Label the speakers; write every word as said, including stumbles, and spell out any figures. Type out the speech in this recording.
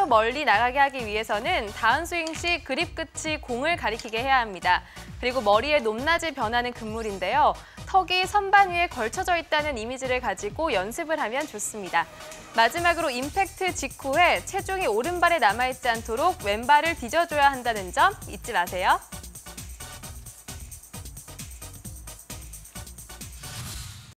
Speaker 1: 멀리 나가게 하기 위해서는 다운스윙 시 그립 끝이 공을 가리키게 해야 합니다. 그리고 머리의 높낮이 변하는 금물인데요. 턱이 선반 위에 걸쳐져 있다는 이미지를 가지고 연습을 하면 좋습니다. 마지막으로 임팩트 직후에 체중이 오른발에 남아있지 않도록 왼발을 뒤져줘야 한다는 점 잊지 마세요.